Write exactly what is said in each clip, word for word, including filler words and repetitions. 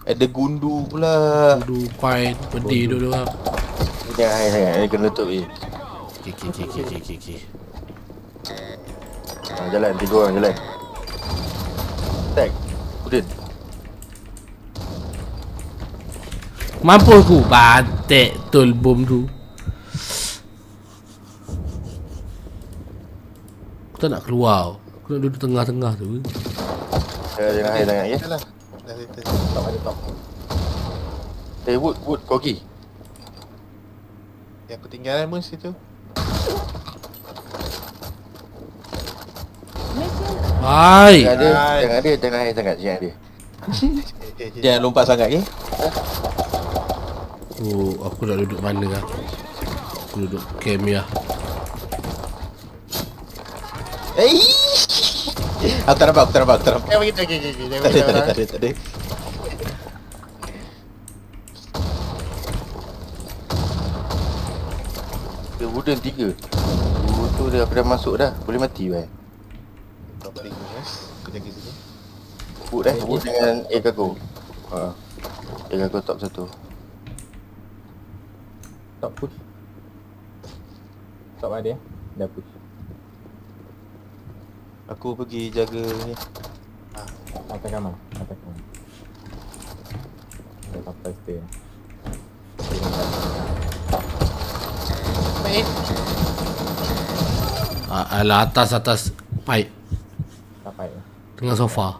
Ada gundu pula. Gundu pain pedih dulu orang. Jangan sangat, ni kena tutup ni. Okey okey okey okey okey okey. Ha, jalan, tiga orang jalan. Tag. Udin. Mampus aku batek tol bom tu. Aku tak nak keluar. Aku nak duduk tengah-tengah tu. Jangan jangan high sangat ya. Yalah. Dah kita top ada top. Eh, Wood, Wood, kau pergi. Yang aku tinggalan pun situ. Hai. Jangan ada, Hai. jangan ada, jangan high sangat, jangan ada. Eh, eh, Jangan lompat sangat ya. Oh, aku nak duduk mana lah? Aku duduk camp ya. Eh. Aku tak nampak, aku tak nampak, aku tak nampak. Jangan begitu, okey okey okey. Tak ada, tak ada, tak ada, tak ada. Dia wooden tiga. Oh, tu dia, aku dah masuk dah. Boleh mati bhai. Top tiga guys. Aku jaga sini. Wood eh, Wood dengan A cargo. Ha. A cargo top satu. Top push. Top ada ya. Dah push. Aku pergi jaga ni. Atas kamar. Atas kamar. Dah sampai stay. Main. Ah, alah atas atas pipe Sampai ya. tengah sofa.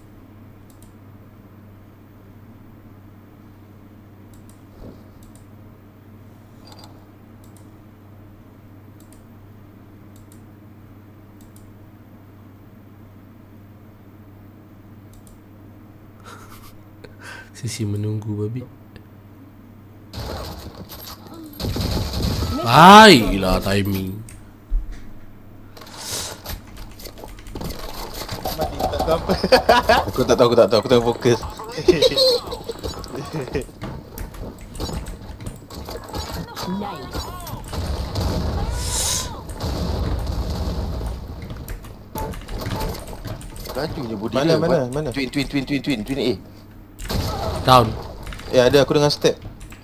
Sisi menunggu babi. Baiklah timing. Mati tak tahu apa. Aku tak tahu, aku tak tahu, aku tengah fokus. Laju je body Mana, dia. mana, Buat mana? Twin, twin, twin, twin, twin, twin A. Down. Ya ada aku dengan step.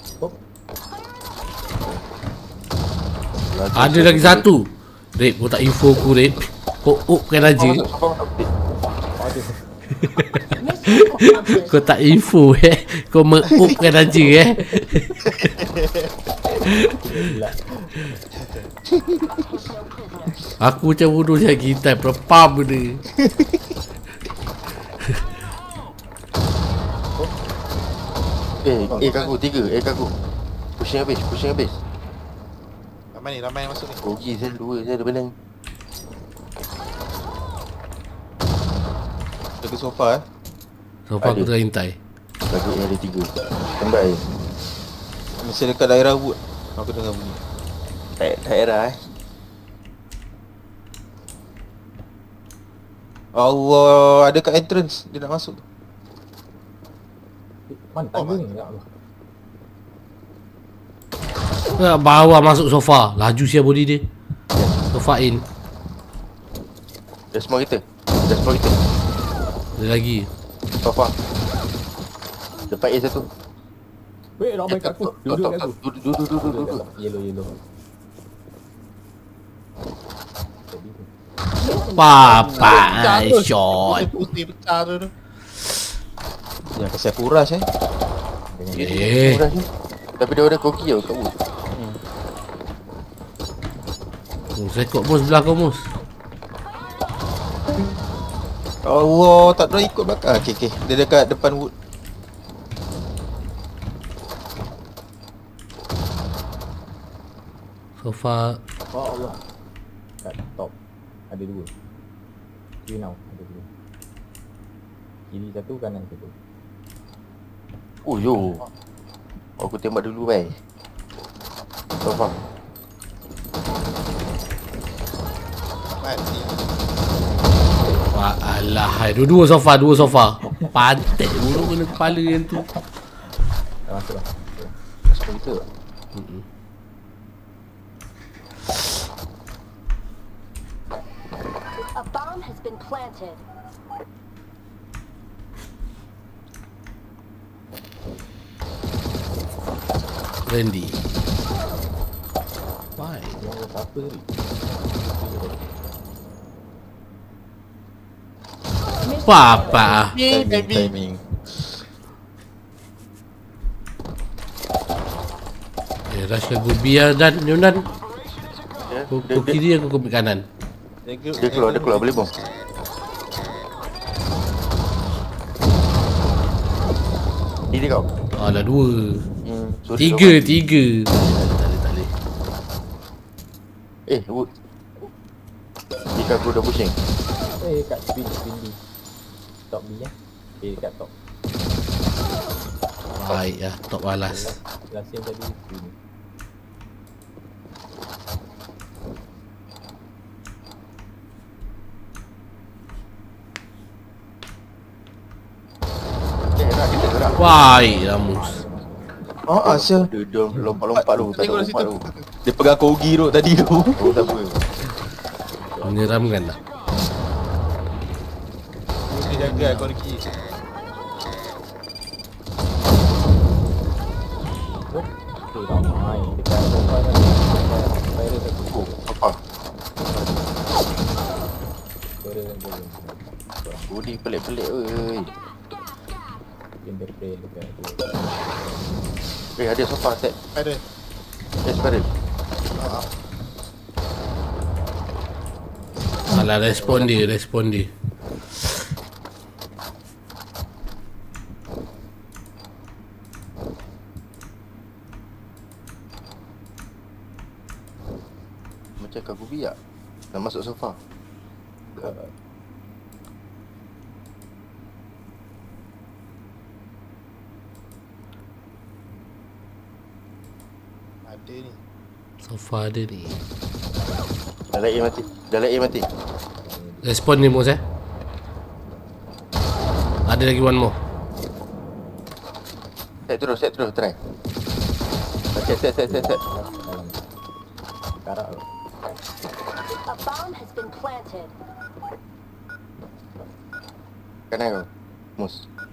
Laju Ada je lagi body satu. Rip, kau tak info aku Rip. Kau up kan dia. aja. Masuk, masuk, masuk. Kau tak info eh. Kau me-up kan aja eh. Aku macam bodoh je kita perpam benda. Eh, A cargo tiga, A cargo. Pushing habis, pushing habis. Ramai ni, ramai yang masuk ni. Rugi saya dua je ada belang. Jaga sofa eh. Sofa aku Ada. tengah hintai. Lagi A ada tiga. Standby. Mesti dekat daerah wood. Aku dengar bunyi. Tak daerah eh. Allah, ada kat entrance. Dia nak masuk. Mana tangga ni? Ya Allah. Nak bawa masuk sofa. Laju siap body dia. Sofa in. Dah semua kita. Dah semua kita. Ada lagi. Sofa. Depan A satu. Wait, ramai kat aku. Top, Duduk top, kat top. aku. Duduk, duduk, duduk, duduk, duduk. Yellow, yellow. Papa shot. Putih besar tu tu. Yang kasi aku rush eh. Eh, Murah je. Tapi dia ada koki tau kat wood. mus rekod mus belah kau mus. Allah, tak pernah ikut belakang. Okey okey. Dia dekat depan wood. Sofa. Oh Allah. Kat top. Ada dua. Kiri now. Ada dua. Kiri satu, kanan satu. Oh yo. Aku tembak dulu bhai. Sofa. Mati. Wah, alah, hai. Dua-dua sofa, dua sofa. Pantai buruk kena kepala yang tu. Dah masuk dah. Semua kita. A bomb has been planted. Randy. Why? Yang siapa ni? Apa? Timing, timing. Eh, rush ke gue biar dan Yunan. Ya, Kau dia, kau dia, kiri aku ke kanan. dia keluar, dia keluar, boleh bom. Ni dia kau. Alah dua. Hmm, sorry, Tiga, kau- tiga. Tak boleh, tak boleh, tak boleh. Eh, wood. Jika aku dah pushing. Eh, kat spin, spin B. Top B ya. Eh, kat top. Baik lah, top balas. Last yang tadi spin. Eh, nak kita gerak. Baik lah Mus. Oh, Asya. Dia, dia lompat-lompat tu, tak ada Tengok kat lompat situ. tu. Dia pegang kogi tu tadi tu. Oh, tak apa. Menyeramkan lah. Dia jaga kau lagi. Oh, eh, ramai. Dekat sofa tadi. Spiral satu. Oh, apa? Spiral yang jalan. Oh, dia pelik-pelik oi. Yang berplay dekat tu. Eh, ada sofa set. Ada. Eh, spiral. Ah, Alah respon dia, respon dia. Macam kagu biak. Dah masuk sofa. ada ni. Sofa dia ni. Dah lain mati. Dah lain mati. Respon dia Mus eh. Ada lagi one more. Set terus, set terus, try. Set, set, set, set, set. Dalam. Karak tu. A bomb has been planted. Kanan kau. Mus.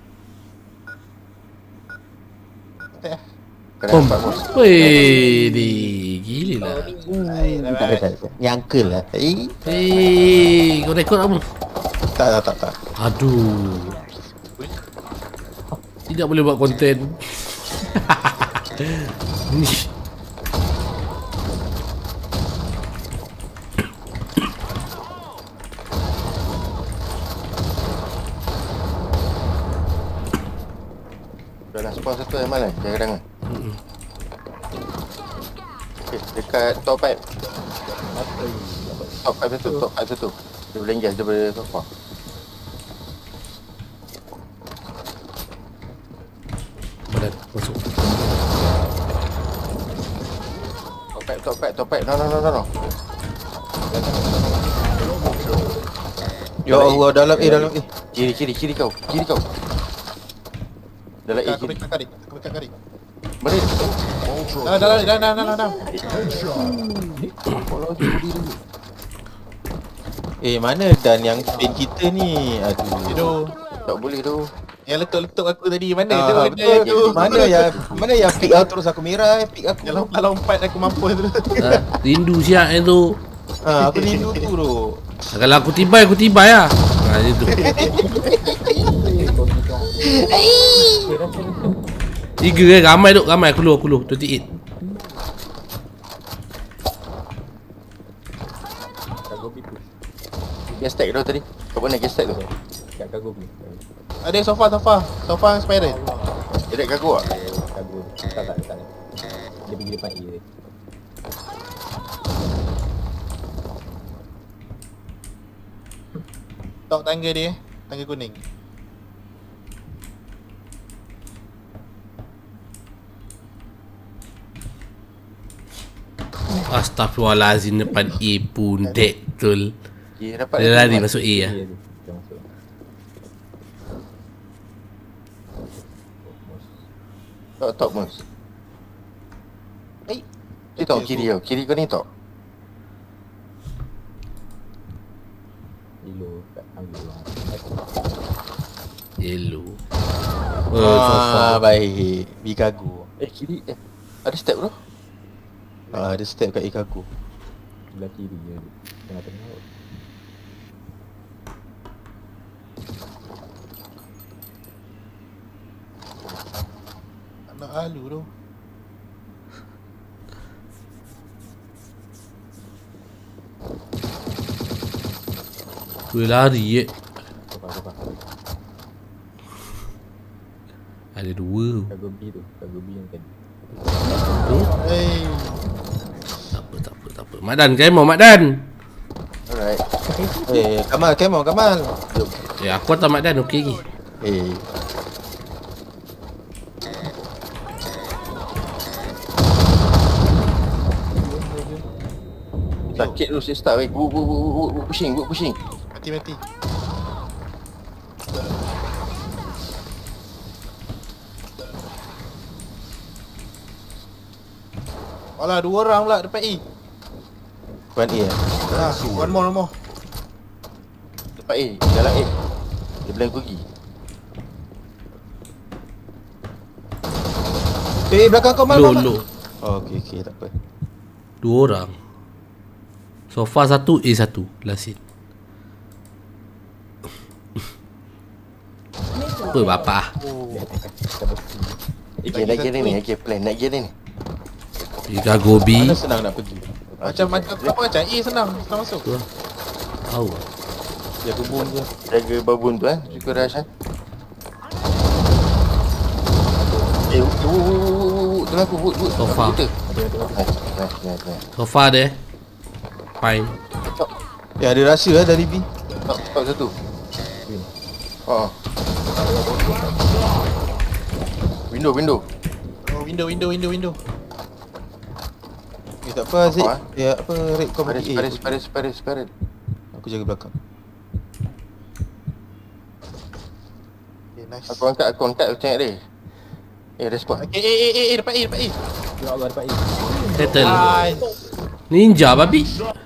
Tak. Kanan Bom. nampak Mus. Weh, di gila lah. Tak ada, tak ada. Nyangka lah. Eh, Hei, kau rekod apa? tak, tak, tak, tak. Aduh. Tidak boleh buat konten. Ni. Dah nak spawn satu yang malam. Jangan kedangan. Okay, dekat top pipe. Top pipe satu, top pipe satu. Dia boleh engage daripada sofa. Badan masuk. Top pipe, top pipe, top pipe. No, no, no, no, no. Ya Allah, dalam eh, dalam eh. Kiri, kiri, kiri kau. Kiri kau. Dalam A Aku kiri. dekat kari. Aku dekat kari. Mari. Dalam dalam dalam dalam dalam dalam. Kalau dia berdiri dulu. Eh, mana Dan yang spin kita ni? Aduh. Tidur. Tak boleh tu. Yang letup-letup aku tadi mana tu? Ah, Mana betul tu? tu. Mana yang mana yang pick out terus aku merah, pick aku. Yang lompat-lompat aku mampus tu. Ha, rindu siap itu. Ah, aku rindu tu tu. Kalau aku tibai, aku tibai lah. Ha, macam tu. Tiga eh, ramai tu, ramai. Aku lu, aku lu. dua puluh lapan. Cargo B push. Gas stack tu tadi. Kau mana gas stack tu? Kat cargo B. Ada sofa sofa. Sofa spiral. Dia dekat kagu tak? Cargo. Tak tak tak. tak. Dia pergi depan A dia. Tok tangga dia. Tangga kuning. Astaghfirullahalazim, depan A pun dead betul. Okay, dapat Dia lari lagi. masuk A lah. A dia. Dia masuk. Top, top Mus. Eh, dia tahu kiri kau. Kiri kau ni top. Lilo kat ambil lah. Yellow. Oh, sofa. Ah, baik. Bikago. Eh, kiri. Eh, Ada step bro. Ah, ada step kat Ikaku. Sebelah kiri je. Tengah-tengah kot. Anak halu tu. Gue lari je. Sofa, sofa. Ada dua. Cargo B tu. Cargo B yang tadi. Hey. Tak apa, tak apa, tak apa. Mak Dan, kemo Mak Dan. Alright. Eh, Kamal, Kamal, Kamal. Jom. Ya, aku tak Mak Dan, okey ni. Eh, Sakit tu saya start weh. Go go go go go pushing, go pushing. Mati mati. Alah, dua orang pula depan E. Puan A eh. Ah, one more, one more. Depan A, jalan A. Dia bilang pergi. Eh, belakang kau Mal. Low, Mal, Mal. low. Oh, okey, okey, tak apa. Dua orang. Sofa satu, A satu. Last hit. Apa bapa? Okay, nak gear ni, okay, plan, nak gear ni. Tiga gobi. Mana senang nak pergi. Macam macam apa macam A senang, senang masuk. Tahu. Dia kebun je. Jaga babun tu eh, suka rush eh. Eh, wood, wood, wood, wood, tengah aku, wood, wood. Sofa. Nice, nice, nice, nice. Sofa dia. Fine. Top, Ya, ada rasa lah dari B. top, top satu. Oh. Window, window. Oh, window, window, window, window. Eh, tak apa, Zik. Apa, Ya, apa, Rik, kau Paris, pergi A. Paris, Paris, Paris, Paris. Aku jaga belakang. Okay, nice. Aku angkat, aku angkat, aku tengok dia. Eh, respon. Okay, eh, eh, eh, eh, depan A, depan A. Ya Allah, dapat A. Settle. Nice. Ninja babi.